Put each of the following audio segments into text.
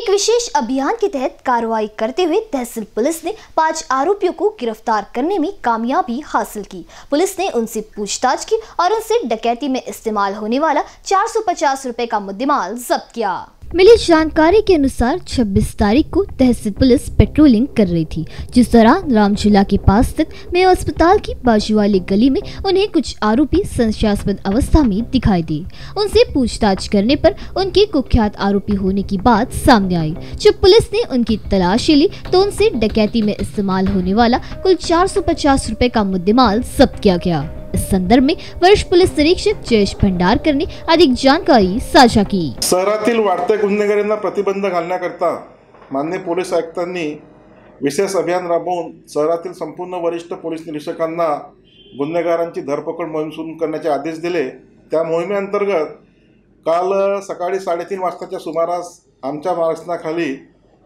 एक विशेष अभियान के तहत कार्रवाई करते हुए तहसील पुलिस ने 5 आरोपियों को गिरफ्तार करने में कामयाबी हासिल की। पुलिस ने उनसे पूछताछ की और उनसे डकैती में इस्तेमाल होने वाला 450 रुपए का मुद्देमाल जब्त किया। मिली जानकारी के अनुसार 26 तारीख को तहसील पुलिस पेट्रोलिंग कर रही थी, जिस दौरान रामझूला के पास स्थित मेयो अस्पताल की बाजू वाली गली में उन्हें कुछ आरोपी संशयास्पद अवस्था में दिखाई दिए। उनसे पूछताछ करने पर उनके कुख्यात आरोपी होने की बात सामने आई। जब पुलिस ने उनकी तलाशी ली तो उनसे डकैती में इस्तेमाल होने वाला कुल 450 रुपए का मुद्देमाल जब्त किया गया। इस संदर्भ में वरिष्ठ पुलिस निरीक्षक जयेश भंडारकर ने अधिक जानकारी साझा की। शहरातील वाढत्या गुन्हेगारींना प्रतिबंध घालण्याकरता माननीय पोलीस आयुक्तांनी विशेष अभियान राबवून शहरातील संपूर्ण वरिष्ठ पोलीस निरीक्षकांना गुन्हेगारांची धरपकड मोहीम सुरू करण्याचे आदेश दिले। त्या मोहिमेअंतर्गत काल सकाळी 3:30 वाजताच्या सुमारास आमच्या मार्गदर्शनाखाली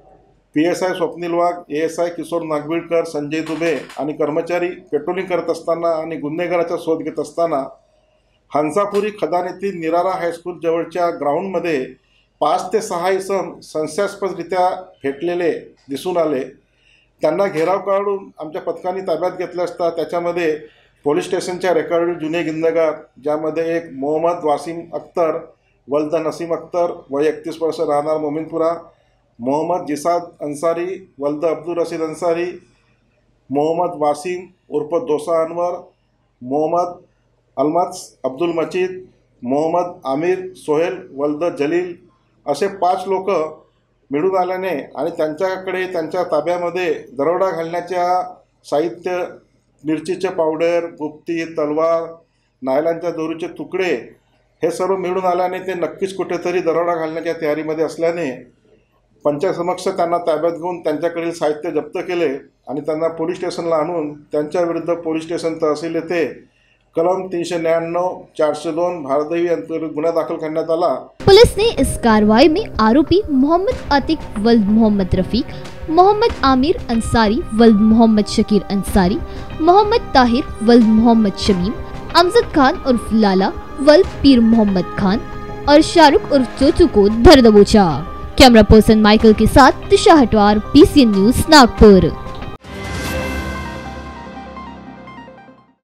PSI स्वप्नील वाघ, ASI किशोर नागविळकर, संजय दुबे आणि कर्मचारी पेट्रोलिंग करत असताना आणि गुन्हेगाराचा शोध घेत असताना हंसापुरी खदान येथील निरारा हायस्कूल जवळच्या ग्राउंडमध्ये 5 ते 6 इसम संशयास्पदरित्या फेटलेले दिसून आले। त्यांना घेराव काढून आमच्या पथकाने ताब्यात घेतले असता त्याच्यामध्ये पोलीस स्टेशनच्या रेकॉर्डेड जुने गुन्हेगार, ज्यामध्ये एक मोहम्मद वासिम अख्तर वल्द नसीम अख्तर वय 31 वर्ष राहणार मोमिनपुरा, मोहम्मद जिसाद अंसारी वल्द अब्दुल रशीद अंसारी, मोहम्मद वासिम उर्फ दोसा अनवर, मोहम्मद अलमत्स अब्दुल मजीद, मोहम्मद आमिर सोहेल वल्द जलील असे 5 लोक मिळून आल्याने आणि त्यांच्याकडे त्यांच्या ताब्यामध्ये दरोडा घालण्याच्या साहित्य, मिरचीचे पावडर, गुप्ती, तलवार, नायलांच्या दोरीचे तुकडे हे सर्व मिळून आल्याने ते नक्कीच कुठेतरी दरोडा घालण्याच्या तयारीमध्ये असल्याने पंचासमक्ष त्यांना ताब्यात घेऊन त्यांच्याकडील साहित्य जप्त केले आणि त्यांना पोलीस स्टेशनला आणून त्यांच्या विरुद्ध पोलीस स्टेशन तहसील येथे कलम 399, 402 भारदेवी अंतर्गत गुन्हा दाखल करण्यात आला। पुलिस ने इस कार्रवाई में आरोपी मोहम्मद आतिक वल्द मोहम्मद रफीक, मोहम्मद आमिर अंसारी वल्द मोहम्मद शकीर अंसारी, मोहम्मद ताहिर वल्द मोहम्मद शमीम, अमजद खान उर्फ लाला वल्द पीर मोहम्मद खान और शाहरुख उर्फ चोचू को धर दबोचा। कैमरा पर्सन माइकल के साथ दिशा हटवार, PCN न्यूज नागपुर।